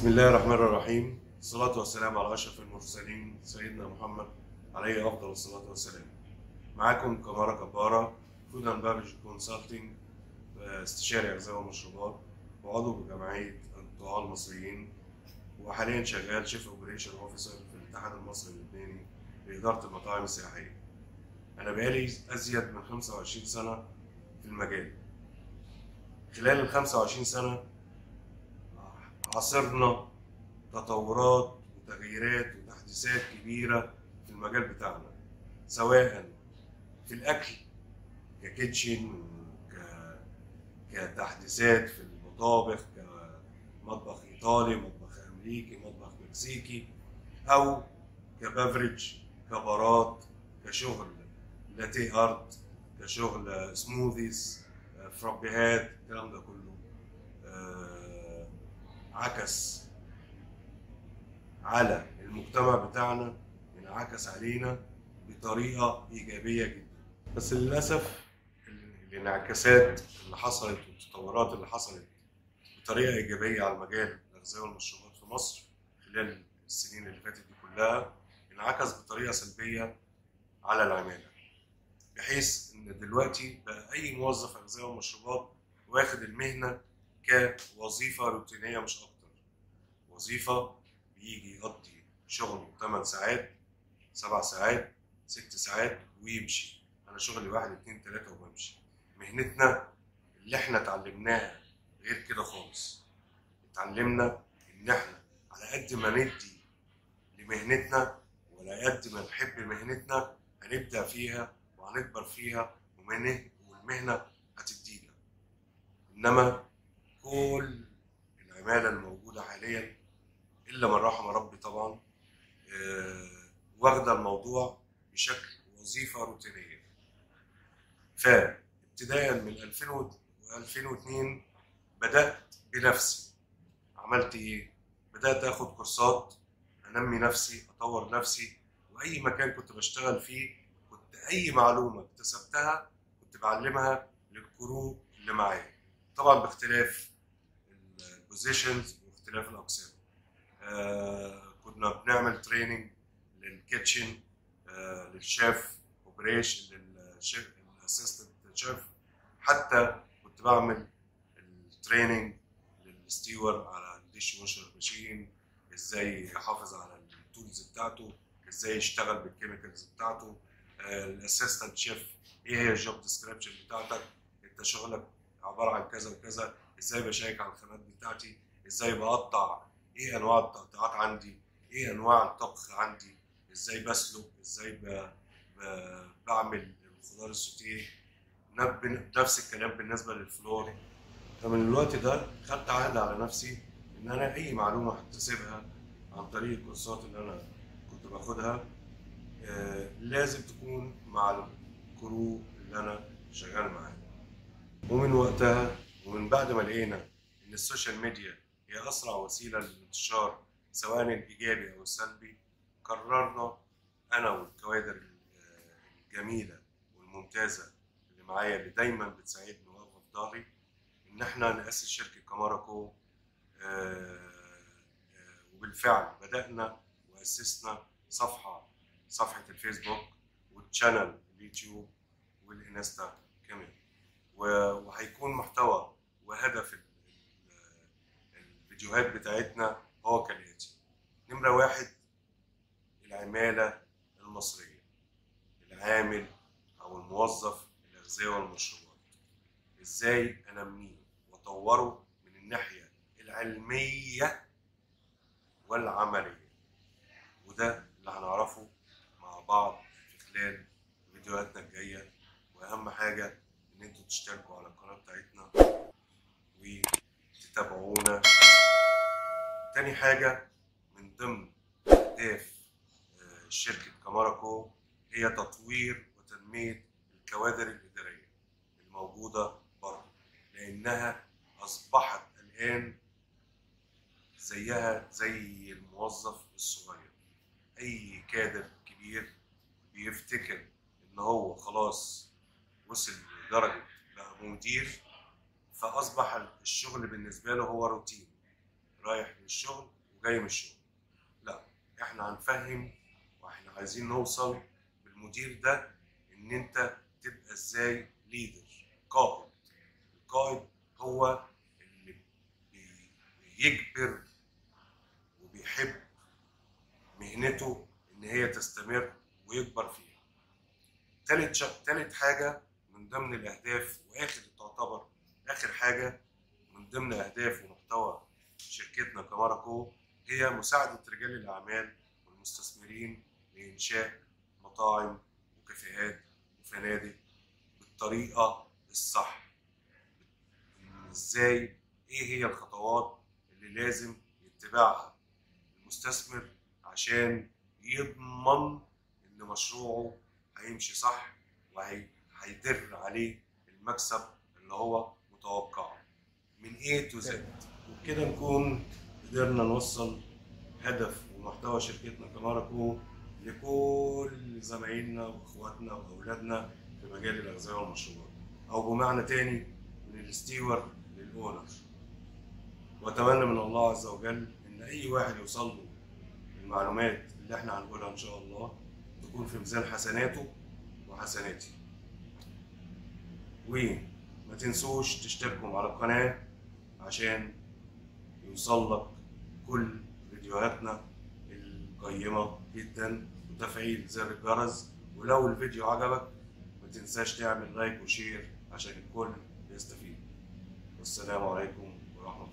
بسم الله الرحمن الرحيم. الصلاة والسلام على أشرف المرسلين سيدنا محمد عليه أفضل الصلاة والسلام. معاكم كمارة كبارة، فود اند بافرج كونسلتنج، استشاري أغذية ومشروبات، وعضو بجمعية الطعام المصريين، وحاليا شغال شيف اوبريشن اوفيسر في الاتحاد المصري اللبناني لإدارة المطاعم السياحية. أنا بقالي أزيد من 25 سنة في المجال. خلال ال 25 سنة عاصرنا تطورات وتغييرات وتحديثات كبيرة في المجال بتاعنا، سواء في الأكل ككيتشن كتحديثات في المطابخ، كمطبخ إيطالي، مطبخ أمريكي، مطبخ مكسيكي، أو كبافريج، كبارات، كشغل لاتيه ارت، كشغل سموذيز، فرابيهات، الكلام ده كله عكس على المجتمع بتاعنا، انعكس علينا بطريقة إيجابية جدا. بس للأسف الانعكاسات اللي حصلت والتطورات اللي حصلت بطريقة إيجابية على مجال الأغذية والمشروبات في مصر خلال السنين اللي فاتت دي كلها انعكس بطريقة سلبية على العمالة، بحيث إن دلوقتي بقى أي موظف أغذية ومشروبات واخد المهنة كوظيفة روتينية مش أكتر، وظيفة بيجي يقضي شغله 8 ساعات، 7 ساعات، 6 ساعات ويمشي. أنا شغلي 1 2 3 وبمشي. مهنتنا اللي إحنا اتعلمناها غير كده خالص. اتعلمنا إن إحنا على قد ما ندي لمهنتنا وعلى قد ما نحب مهنتنا هنبدع فيها وهنكبر فيها والمهنة هتدينا. إنما كل العمالة الموجودة حاليا إلا من رحم ربي طبعا واخدة الموضوع بشكل وظيفة روتينية. فابتداء من 2002 بدأت بنفسي. عملت إيه؟ بدأت آخد كورسات، أنمي نفسي، أطور نفسي، وأي مكان كنت بشتغل فيه كنت أي معلومة اكتسبتها كنت بعلمها للكرو اللي معايا، طبعا باختلاف البوزيشنز واختلاف الأقسام. كنا بنعمل تريننج للكيتشن، للشيف اوبريشن، للشيف الاسيستنت شيف، حتى كنت بعمل التريننج للستيور على الديش واشر ماشين، ازاي يحافظ على التولز بتاعته، ازاي يشتغل بالكيميكالز بتاعته. الاسيستنت شيف، ايه هي الجوب ديسكريبشن بتاعتك، انت شغلك عباره عن كذا وكذا، ازاي بشيك على الخامات بتاعتي، ازاي بقطع، ايه انواع التقطيعات عندي، ايه انواع الطبخ عندي، ازاي بسلق، ازاي بعمل الخضار السوتيه. نفس الكلام بالنسبه للفلور. فمن الوقت ده خدت عهد على نفسي ان انا اي معلومه هكتسبها عن طريق الكورسات اللي انا كنت باخدها لازم تكون مع الكرو اللي انا شغال معاه. ومن وقتها ومن بعد ما لقينا ان السوشيال ميديا هي اسرع وسيله للانتشار سواء الايجابي او السلبي، قررنا انا والكوادر الجميله والممتازه اللي معايا اللي دايما بتساعدني واقفه في ظهري ان احنا ناسس شركه كاماراكو. وبالفعل بدانا واسسنا صفحه الفيسبوك والشانل اليوتيوب والانستا كمان. وهيكون محتوى وهدف الفيديوهات بتاعتنا هو كالاتي: نمرة 1، العمالة المصرية، العامل أو الموظف الأغذية والمشروبات، إزاي أنميه وأطوره من الناحية العلمية والعملية. وده اللي هنعرفه مع بعض في خلال فيديوهاتنا الجاية. وأهم حاجة إن انتوا تشتركوا على القناة بتاعتنا وتتابعونا. تاني حاجة من ضمن أهداف شركة كاماراكو هي تطوير وتنمية الكوادر الإدارية الموجودة بره، لأنها أصبحت الآن زيها زي الموظف الصغير. أي كادر كبير بيفتكر إن هو خلاص وصل لدرجة بقى مدير، فأصبح الشغل بالنسبة له هو روتين. رايح للشغل وجاي من الشغل. لا، احنا هنفهم واحنا عايزين نوصل بالمدير ده ان انت تبقى ازاي ليدر، قائد. القائد هو اللي بيجبر وبيحب مهنته ان هي تستمر ويكبر فيها. تالت حاجة من ضمن الأهداف، تعتبر آخر حاجة من ضمن أهداف ومحتوى شركتنا كماركو، هي مساعدة رجال الأعمال والمستثمرين لإنشاء مطاعم وكافيهات وفنادق بالطريقة الصح. إزاي؟ إيه هي الخطوات اللي لازم يتبعها المستثمر عشان يضمن إن مشروعه هيمشي صح وهيدر عليه المكسب اللي هو متوقعه من A to Z. وبكده نكون قدرنا نوصل هدف ومحتوى شركتنا كماركو لكل زمايلنا واخواتنا واولادنا في مجال الاغذيه والمشروبات، او بمعنى تاني من الستيور للاونر. واتمنى من الله عز وجل ان اي واحد يوصل له المعلومات اللي احنا هنقولها ان شاء الله تكون في ميزان حسناته وحسناتي. وما تنسوش تشتركوا على القناة عشان يوصل لك كل فيديوهاتنا القيمة جدا، وتفعيل زر الجرس. ولو الفيديو عجبك ما تنساش تعمل لايك وشير عشان الكل يستفيد. والسلام عليكم ورحمة الله.